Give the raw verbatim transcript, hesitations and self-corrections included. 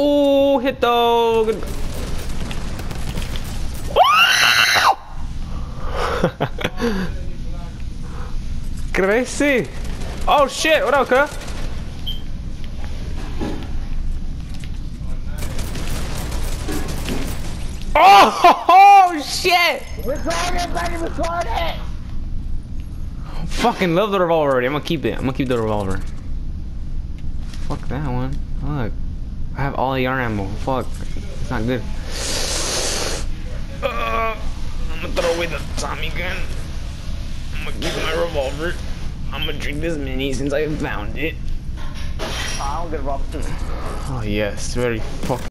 Oh, hit though. Crazy. Oh shit, what up, cuz? Oh, oh shit! Retarded, buddy, retarded! Fucking love the revolver already. I'm gonna keep it. I'm gonna keep the revolver. Fuck that one. Look. I have all the yarn ammo. Fuck. It's not good. Uh, I'm gonna throw away the Tommy gun. I'm gonna keep my revolver. I'm gonna drink this mini since I found it. I don't get robbed. Oh yes, very fucking.